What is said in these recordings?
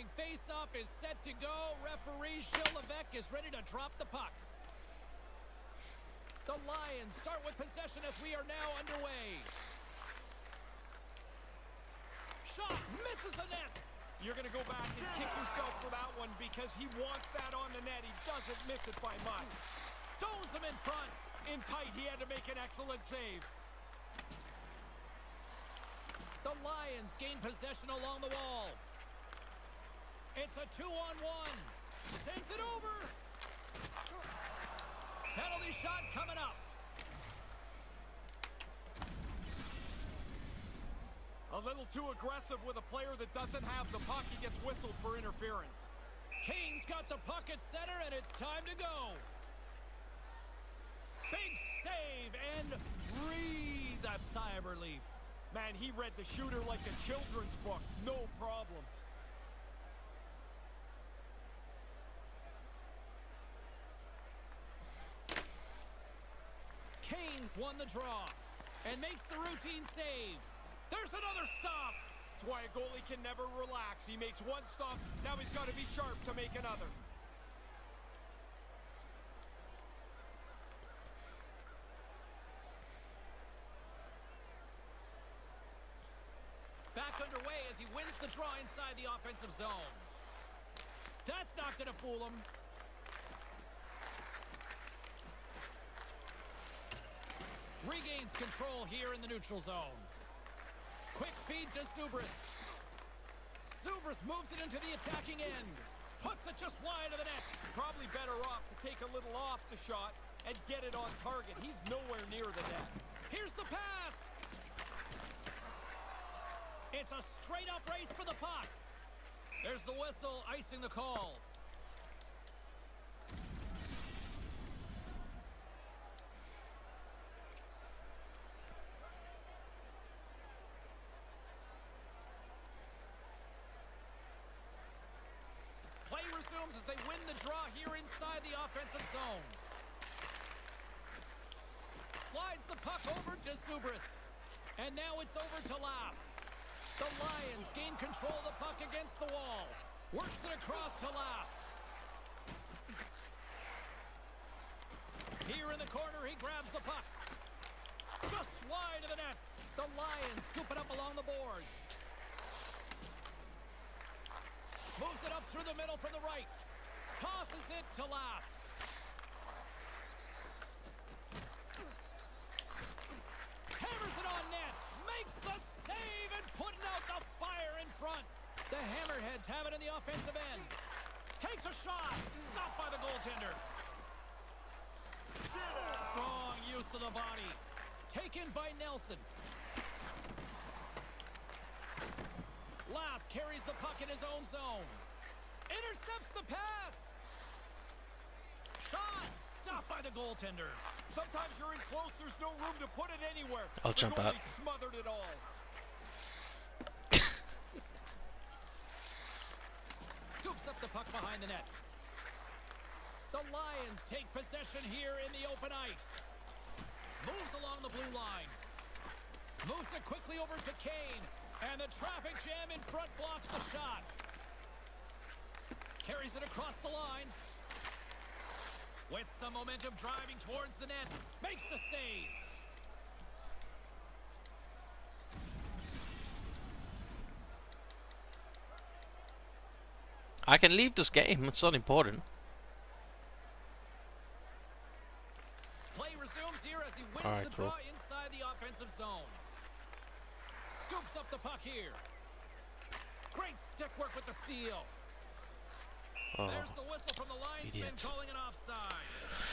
Opening face-off is set to go. Referee Levesque is ready to drop the puck. The Lions start with possession as we are now underway. Shot misses the net. You're going to go back and kick yourself for that one because he wants that on the net. He doesn't miss it by much. Stones him in front. In tight, he had to make an excellent save. The Lions gain possession along the wall. It's a 2-on-1. Sends it over. Penalty shot coming up. A little too aggressive with a player that doesn't have the puck. He gets whistled for interference. Kane's got the puck at center, and it's time to go. Big save, and breathe a sigh of relief. Man, he read the shooter like a children's book. No problem. Kane's won the draw and makes the routine save. There's another stop. That's why a goalie can never relax. He makes one stop, now he's got to be sharp to make another. Back underway as he wins the draw inside the offensive zone. That's not going to fool him. Regains control here in the neutral zone. Quick feed to Zubris. Zubris moves it into the attacking end. Puts it just wide of the net. Probably better off to take a little off the shot and get it on target. He's nowhere near the net. Here's the pass. It's a straight-up race for the puck. There's the whistle, icing the call. Play resumes as they win the draw here inside the offensive zone. Slides the puck over to Zubris. And now it's over to Lass. The Lions gain control of the puck against the wall. Works it across to Lass. Here in the corner, he grabs the puck. Just wide of the net. The Lions scoop it up along the boards. Moves it up through the middle from the right. Tosses it to Lass. Hammers it on net. Makes the save and putting out the fire in front. The Hammerheads have it in the offensive end. Takes a shot. Stopped by the goaltender. Strong use of the body. Taken by Nelson. Lass carries the puck in his own zone. Intercepts the pass. Shot. Stopped by the goaltender. Sometimes you're in close, there's no room to put it anywhere. I'll jump out. Smothered it all. Scoops up the puck behind the net. The Lions take possession here in the open ice. Moves along the blue line. Moves it quickly over to Kane. And the traffic jam in front blocks the shot. Carries it across the line. With some momentum driving towards the net. Makes the save. I can leave this game, it's not important. Play resumes here as he wins the draw inside the offensive zone. Scoops up the puck here. Great stick work with the steal. Oh, there's the whistle from the linesman idiot. calling an offside.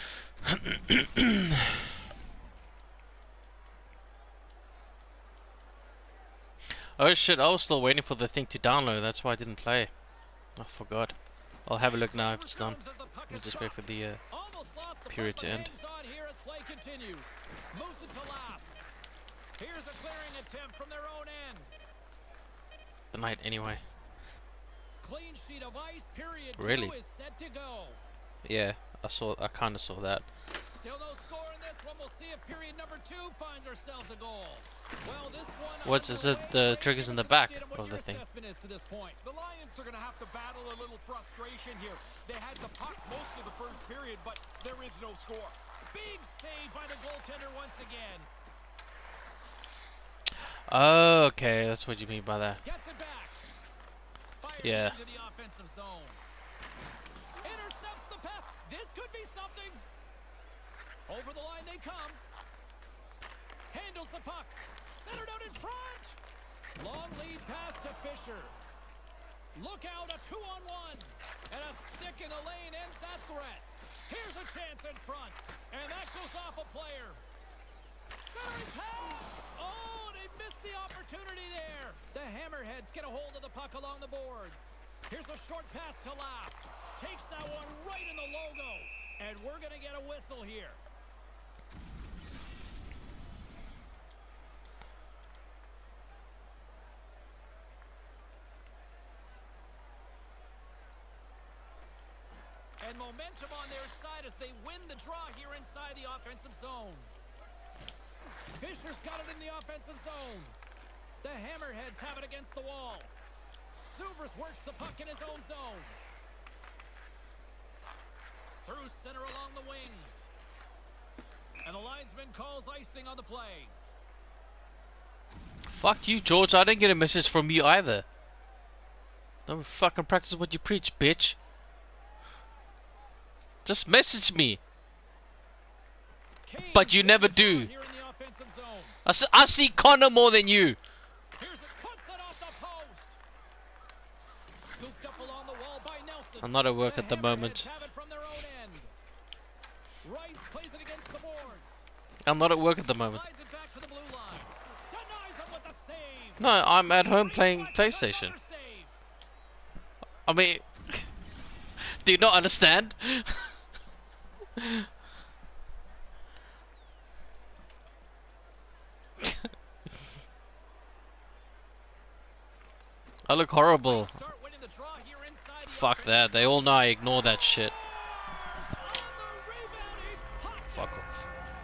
Oh shit, I was still waiting for the thing to download, that's why I didn't play. I forgot. I'll have a look now if it's done. We'll just wait for the period to end. Here as play continues. Moves it to Lass. Here's a clearing attempt from their own end. The night anyway. Clean sheet of ice, period Really? 2 is set to go. Yeah, I kinda saw that. Still no score in this one. We'll see if period number 2 finds ourselves a goal. Well, this one. What's is it? The triggers in the back of the thing. The Lions are going to have to battle a little frustration here. They had the puck most of the first period, but there is no score. Big save by the goaltender once again. Oh, okay, that's what you mean by that. Gets it back. Fires Yeah. into the offensive zone. Intercepts the pass. This could be something. Over the line they come. Handles the puck. Centered out in front. Long lead pass to Fisher. Look out, a 2-on-1. And a stick in the lane ends that threat. Here's a chance in front. And that goes off a player. Centering pass. Oh, they missed the opportunity there. The Hammerheads get a hold of the puck along the boards. Here's a short pass to Lass. Takes that one right in the logo. And we're going to get a whistle here. And momentum on their side as they win the draw here inside the offensive zone. Fisher's got it in the offensive zone. The Hammerheads have it against the wall. Subras works the puck in his own zone. Through center along the wing. And the linesman calls icing on the play. Fuck you, George. I didn't get a message from you either. Don't fucking practice what you preach, bitch. Just message me. But you never do. I see Connor more than you. I'm not at work at the moment. I'm not at work at the moment. No, I'm at home playing PlayStation. I mean, do you not understand? I look horrible. Fuck that. They all know I ignore that shit. Fuck off.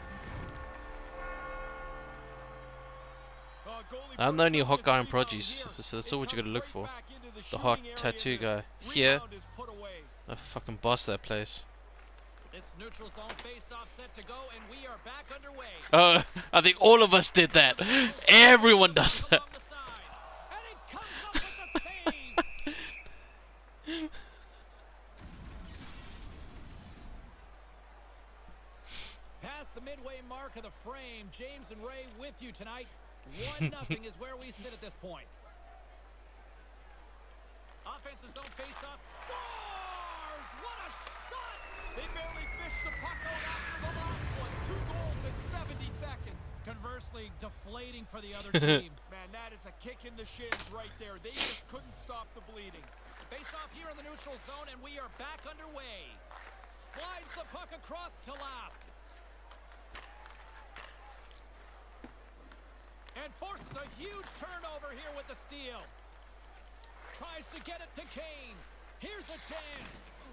I'm the only hot guy in produce, so that's all what you gotta look for. The hot tattoo guy. Here, I fucking boss that place. This neutral zone face-off set to go, and we are back underway. I think all of us did that. Everyone does that. Past the midway mark of the frame, James and Ray with you tonight. 1-0 is where we sit at this point. Offensive zone face-off. Scores! What a shot! They barely fished the puck out after the last one. 2 goals in 70 seconds. Conversely, deflating for the other team. Man, that is a kick in the shins right there. They just couldn't stop the bleeding. Face-off here in the neutral zone, and we are back underway. Slides the puck across to Lass. And forces a huge turnover here with the steal. Tries to get it to Kane. Here's a chance.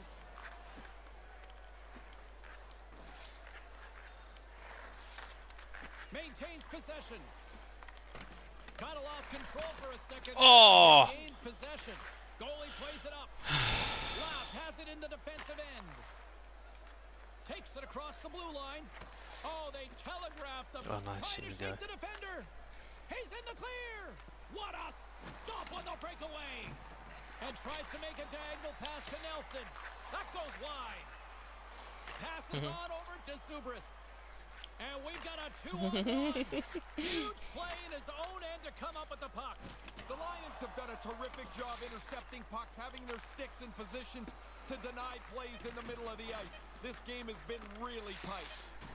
Maintains possession. Kind of lost control for a second. Oh! Gains possession. Goalie plays it up. Lass has it in the defensive end. Takes it across the blue line. Oh, they telegraphed the nice. trying to shake the defender. He's in the clear. What a stop on the breakaway. And tries to make a diagonal pass to Nelson. That goes wide. Passes on over to Subras. And we've got a 2-on-1. Huge play in his own end to come up with the puck. The Lions have done a terrific job intercepting pucks, having their sticks in positions to deny plays in the middle of the ice. This game has been really tight.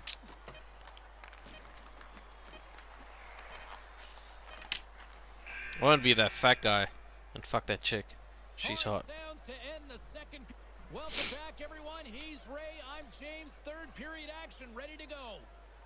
I want to be that fat guy and fuck that chick. She's hot. Sounds to end the second. Welcome back, everyone. He's Ray. I'm James. Third period action ready to go.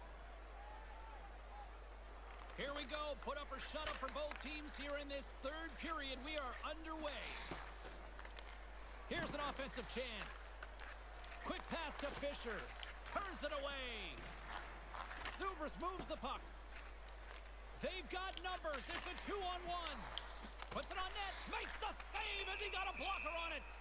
Here we go. Put up or shut up for both teams here in this third period. We are underway. Here's an offensive chance. Quick pass to Fisher. Turns it away. Zubris moves the puck. They've got numbers. It's a 2-on-1. Puts it on net. Makes the save as he got a blocker on it.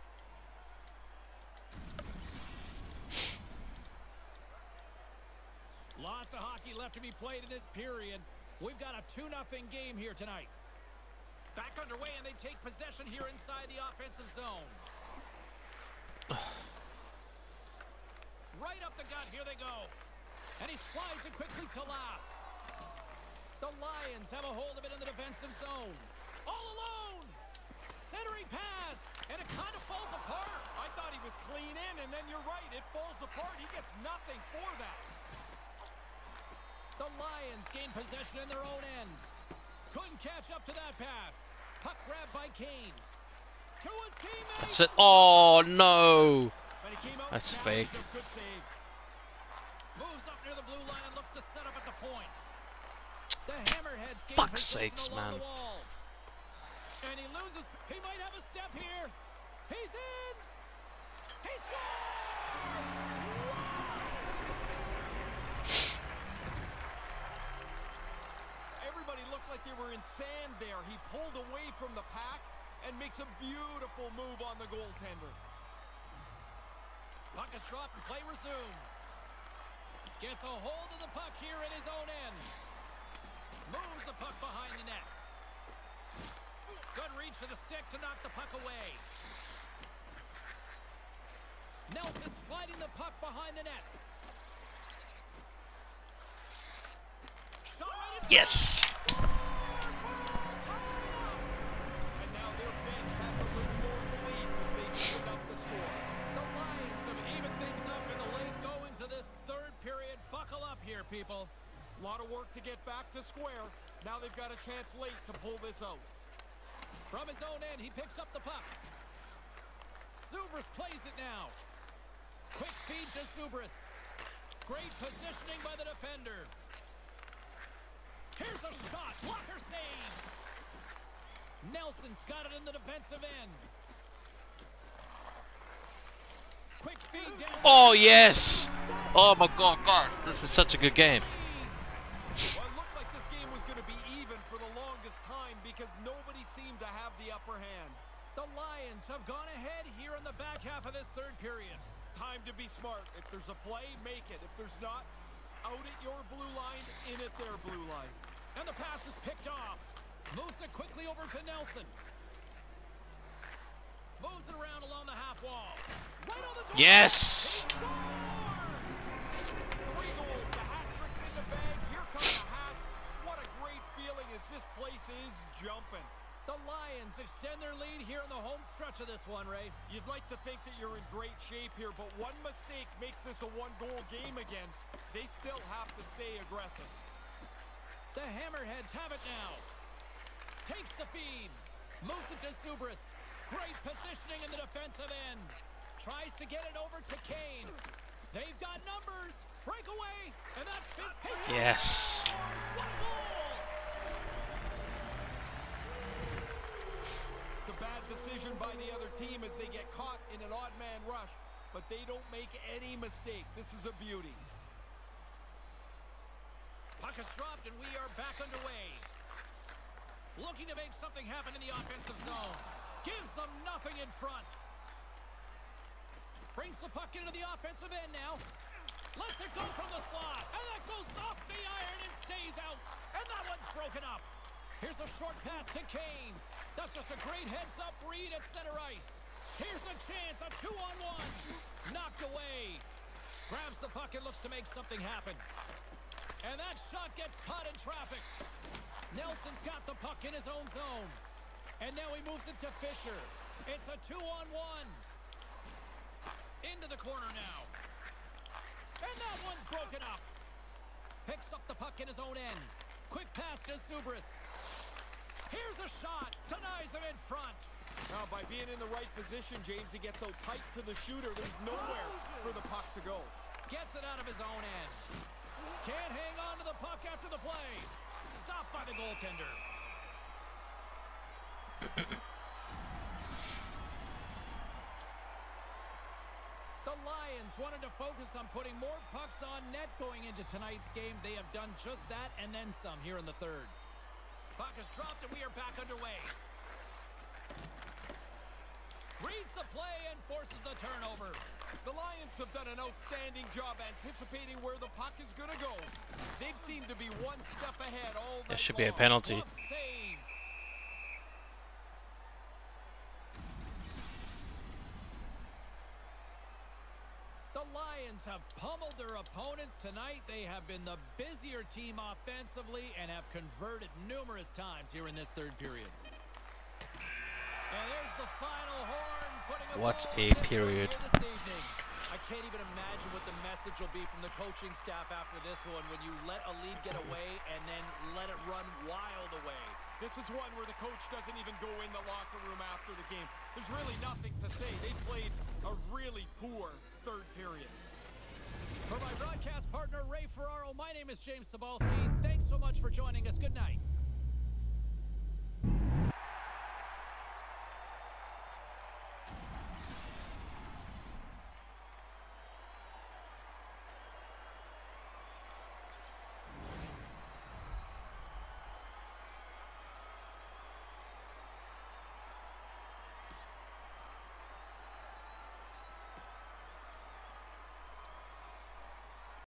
Lots of hockey left to be played in this period. We've got a 2-0 game here tonight. Back underway, and they take possession here inside the offensive zone. Right up the gut, here they go. And he slides it quickly to Lass. The Lions have a hold of it in the defensive zone. All alone! Centering pass, and it kind of falls apart. I thought he was clean in, and then you're right, it falls apart. He gets nothing for that. The Lions gain possession in their own end. Couldn't catch up to that pass. Puck grabbed by Kane. To his teammate. That's it. Oh, no. That's fake. Good save. Moves up near the blue line and looks to set up at the point. The Hammerheads gain Fuck's possession sakes, along man. the wall. And he loses. He might have a step here. He's in. He scores! Everybody looked like they were in sand there. He pulled away from the pack and makes a beautiful move on the goaltender. Puck is dropped and play resumes. Gets a hold of the puck here in his own end. Moves the puck behind the net. Good reach to the stick to knock the puck away. Nelson sliding the puck behind the net. Shot right in Yes. And now their bench has a little more belief as they open up the score. The Lions have evened things up in the late goings of this third period. Buckle up here, people. A lot of work to get back to square. Now they've got a chance late to pull this out. From his own end, he picks up the puck. Zubris plays it now. Quick feed to Zubris. Great positioning by the defender. Here's a shot. Blocker save. Nelson's got it in the defensive end. Quick feed down. Oh, yes. Oh, my God, guys. This is such a good game. Well, it looked like this game was going to be even for the longest time because nobody seemed to have the upper hand. The Lions have gone ahead here in the back half of this third period. Time to be smart. If there's a play, make it. If there's not, out at your blue line, in at their blue line. And the pass is picked off. Moves it quickly over to Nelson. Moves it around along the half wall. Right on the door. Yes. He scores! 3 goals. The hat trick's in the bag. Here comes the hat. What a great feeling as this place is jumping. The Lions extend their lead here in the home stretch of this one, Ray. You'd like to think that you're in great shape here, but one mistake makes this a 1-goal game again. They still have to stay aggressive. The Hammerheads have it now. Takes the feed. Moves it to Zubris. Great positioning in the defensive end. Tries to get it over to Kane. They've got numbers. Breakaway. And that fifth. Yes. What a goal! It's a bad decision by the other team as they get caught in an odd man rush, but they don't make any mistake. This is a beauty. Puck is dropped and we are back underway. Looking to make something happen in the offensive zone. Gives them nothing in front. Brings the puck into the offensive end now. Lets it go from the slot. And that goes off the iron and stays out. And that one's broken up. Here's a short pass to Kane. That's just a great heads-up read at center ice. Here's a chance, a 2-on-1. Knocked away. Grabs the puck and looks to make something happen. And that shot gets caught in traffic. Nelson's got the puck in his own zone. And now he moves it to Fisher. It's a 2-on-1. Into the corner now. And that one's broken up. Picks up the puck in his own end. Quick pass to Zubris. Here's a shot. Denies him in front. Now, by being in the right position, James, he gets so tight to the shooter, there's nowhere for the puck to go. Gets it out of his own end. Can't hang on to the puck after the play. Stopped by the goaltender. The Lions Lions wanted to focus on putting more pucks on net going into tonight's game. They have done just that and then some here in the third. Puck is dropped and we are back underway. Reads the play and forces the turnover. The Lions have done an outstanding job anticipating where the puck is going to go. They've seemed to be one step ahead all There night should be a long. penalty. Glove save. The Lions have pummeled their opponents tonight. They have been the busier team offensively and have converted numerous times here in this third period. And there's the final horn, putting a What goal a in this one period. here this evening. I can't even imagine what the message will be from the coaching staff after this one when you let a lead get away and then let it run wild away. This is one where the coach doesn't even go in the locker room after the game. There's really nothing to say. They played a really poor third period. For my broadcast partner, Ray Ferraro, my name is James Cybulski. Thanks so much for joining us. Good night.